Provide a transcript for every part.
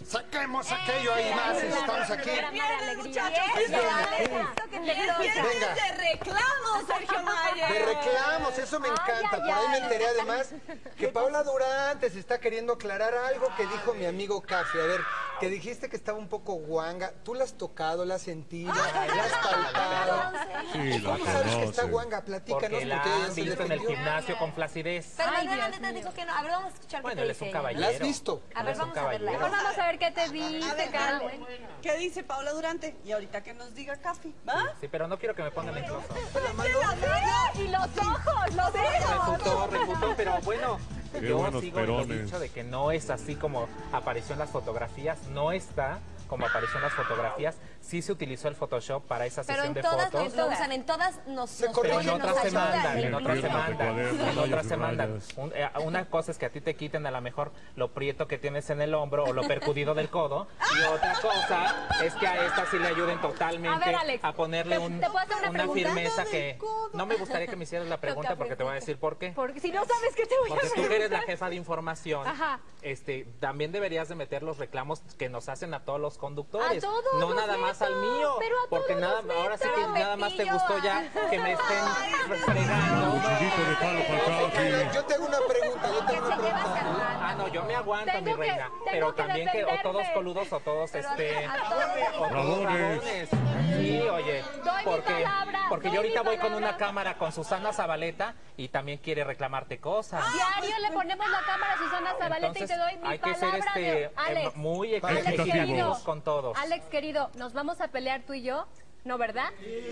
Saquemos aquello ahí más, estamos aquí. Venga. De reclamos, Sergio Mayer. De reclamos, eso me encanta. Por ahí me enteré además que Paula Durante se está queriendo aclarar algo que dijo mi amigo Cafi. A ver, que dijiste que estaba un poco guanga. ¿Tú la has tocado, la has sentido, la has palpado? Sí, la ¿Cómo sabes que conoce. está guanga? Platícanos, Porque la ella han se visto en el defendió. gimnasio con flacidez. Pero Manuel Landeta dijo que no. A ver, vamos a escuchar Bueno, qué él te es un dice. caballero. ¿La has visto? A ver, vamos a verla. Mejor vamos a ver qué te dice, Carmen. ¿Qué dice Paula Durante? Y ahorita que nos diga Cafi, ¿va? Sí, pero no quiero que me pongan en closo. Y los ojos, los ojos. Refutó, pero bueno, Qué yo buenos sigo en lo perones. dicho de que no es así como apareció en las fotografías, no está como apareció en las fotografías, sí se utilizó el Photoshop para esa Pero sesión en de todas fotos. lo usan, en todas nos Pero en corrigen, otras nos se mandan, ayudan. en otras se Incluso mandan, cuadernos, en otras rayas se y mandan. rayas. Una cosa es que a ti te quiten a lo mejor lo prieto que tienes en el hombro o lo percudido del codo, y otra cosa es que a esta sí le ayuden totalmente A ver, Alex, a ponerle ¿te puedo hacer una una pregunta? firmeza que... No me gustaría que me hicieras la pregunta porque te voy a decir por qué. Porque si no sabes qué te voy a Porque tú hacer. que eres la jefa de información, Ajá. también deberías de meter los reclamos que nos hacen a todos los conductores. A todos no los nada más al meto, mío. pero a Porque todos nada, los ahora sí que meto. nada más te gustó ya que me estén fregando. Chiquito de palo para acá, Yo tengo una pregunta, yo tengo una pregunta. Ah, no, yo me aguanto, Tengo mi que- reina. tengo Pero que también que o todos defenderme. coludos o todos o todos Rabones. rabones. Sí, oye, Doy mi palabra, porque doy yo ahorita mi voy con una palabra. cámara con Susana Zabaleta y también quiere reclamarte cosas. Diario le ponemos la cámara a Susana Zabaleta Entonces, y te doy mi hay que palabra ser de... Alex, muy Alex, equitativos querido, con todos. Alex, querido, ¿nos vamos a pelear tú y yo? ¿No, verdad?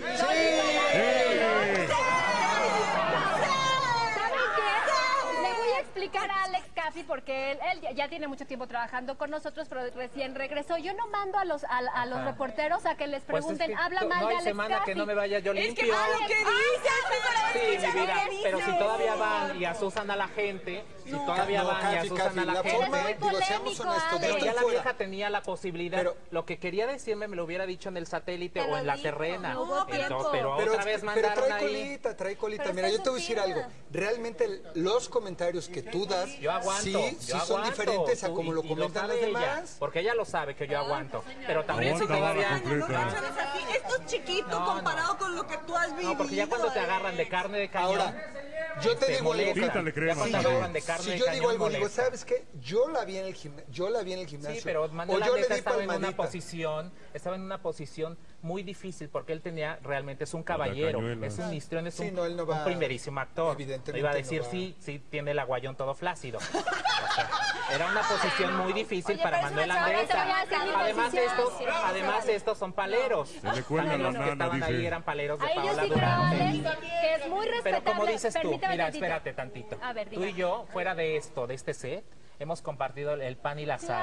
¿Saben qué? Le voy a explicar a Alex Cafi porque él ya tiene mucho tiempo trabajando con nosotros, pero recién regresó. Yo no mando a los reporteros a que les Pues es pregunten, que habla no mal de hay Alex semana Cafi. que no me vaya yo Es limpio. que lo que dices, Sí, mi vida, pero si todavía van y asusan a la gente, si todavía van y asusan a la la forma, gente... digo, seamos polémico, honestos, Alex. yo Pero estoy ya la fuera. vieja tenía la posibilidad. Pero- lo que quería decirme me lo hubiera dicho en el satélite Te o lo en la dijo. terrena. No hubo tiempo. Pero otra vez mandaron trae ahí. colita, trae colita. Pero Mira, está yo te voy a decir surtida. algo. Realmente los comentarios que tú das Yo aguanto. sí yo son aguanto. diferentes a Tú- como lo y comentan los sabe ella, demás. porque ella lo sabe que yo aguanto. Pero también si Aguanta vara todavía... completa. No sabes así. Esto es chiquito No, comparado con lo que tú has vivido. No, porque ya cuando te agarran de carne de cañón... Ahora, yo te digo algo, molesta. Quítale crema. Ya cuando Si agarran de carne si de yo digo cañón, algo, digo, molesta. ¿sabes qué? Yo la vi en el gimnasio. Sí, pero Manuel o yo le Landeta di estaba en una palmadita. posición muy difícil porque él tenía realmente es un caballero, cañuela. es un histrión, es Sí, un, no, él no va- un primerísimo actor. evidentemente Le iba a no decir va. sí tiene el aguayón todo flácido. O sea, era una posición muy difícil Oye, para pero es Manuel una chava, Landeta. te voy a decir mi Además estos son paleros. Se le cuelga También la los que nana, estaban ahí dice. eran paleros de Ahí yo Paola sí creo, Durante. Alex, que es muy respetable. Pero como dices tú, Permíteme mira, tantito. espérate tantito. A ver, Tú diga. y yo, fuera de esto, de este set, hemos compartido el pan y la sal.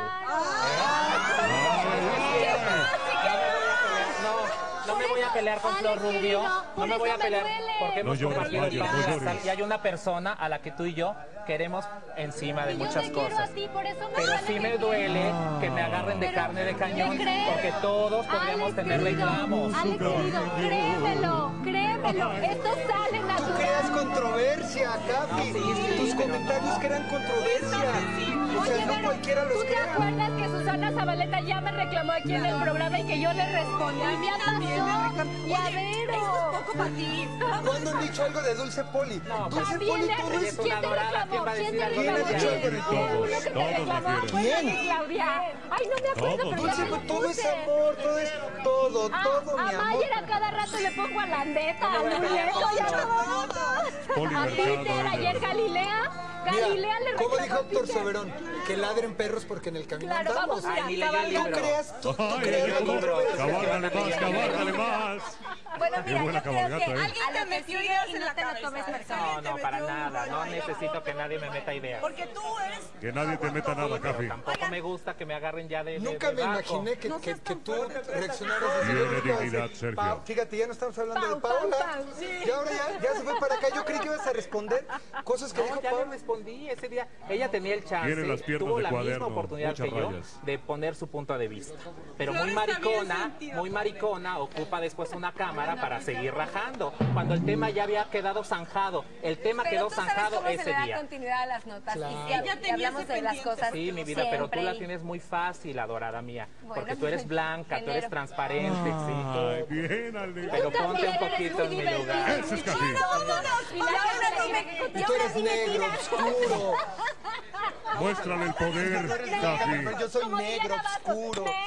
No me voy a pelear con Flor Alex, Rubio. querido, No por me eso voy a me pelear duele. porque No hemos llores, compartido el Mayer, pan y no la llores. sal. Y hay una persona a la que tú y yo queremos encima de Y yo muchas te quiero cosas. a ti, por eso me Pero duele sí que me quieras. duele que me agarren de Pero, carne de cañón ¿qué crees? porque todos podríamos Alex, tener querido, reclamos. Alex, querido, créemelo, esto sale Tú natural. creas controversia, Capi. Tus comentarios crean controversia. O sea, Oye, no pero, cualquiera los ¿tú te crea. acuerdas que Susana Zabaleta ya me reclamó aquí en el programa y que yo le respondí? Ya pasó, llavero. Poco para ti. ¿Cuándo han dicho algo de Dulce Poli? Dulce También Poli le- todo Ella es... es una ¿Quién te adorada. reclamó? ¿Quién va a ¿Quién decir te algo de reclamó? ella? ¿Quién? Todos, Uno que te todos la reclamó quieren. fue ¿Quién? Claudia. Ay, no me acuerdo, Todos. pero Dulce, ya me todo es puse. amor, todo es... Todo, A mi amor. Mayer a cada rato le pongo a Landeta, a Luleto y a todos. Poli A Mercado, Peter, ella. ayer Galilea. Galilea le Mira, como reclamó dijo a Héctor Peter. Soberón, que ladren perros porque en el camino Claro, andamos. vamos a ir Ay, ni a leyó el Tú libro. creas, tú Ay, creas el la libro. controversia. Cabárgale más, cabárgale más. Bueno, Qué mira, buena yo creo que cabalgata, ¿eh? Alguien te metió ideas en la te lo cabeza. tomes personal. No, no, para nada. No necesito que nadie me meta ideas. Porque tú eres... Que nadie te meta nada, Cafi. Tampoco me gusta que me agarren ya de Nunca me vaco. imaginé que tú reaccionaras así. Tiene Yo creo que iba a dignidad, decir, Sergio. Fíjate, ya no estamos hablando de Pau, Pau, Paola. Pau. Y ahora ya se fue para acá. Yo creí que ibas a responder cosas que dijo Ya le Paola. respondí. respondí ese día. Ella tenía el chance, Tiene las piernas tuvo de la cuaderno, misma oportunidad muchas que yo rayas. de poner su punto de vista. Pero Flores muy maricona, ocupa después una cámara para seguir rajando. Cuando el tema ya había quedado zanjado. El tema Pero quedó tú sabes zanjado cómo se ese le da día. continuidad a las notas. Claro. Y, Ella y tenía hablamos ese de las pendiente. cosas Sí, mi vida, pero tú siempre la y- tienes muy fácil, adorada mía. Bueno, Porque tú eres blanca, tú eres género. transparente, Ay, sí. bien, Ale. Pero Tú ponte un también eres poquito en muy mi lugar. Ese es Cafi. Y la gente le quiere- Y tú eres negro, oscuro. Muéstrale el poder, Pero Cafi. yo soy Como negro, Diana Vazos, oscuro.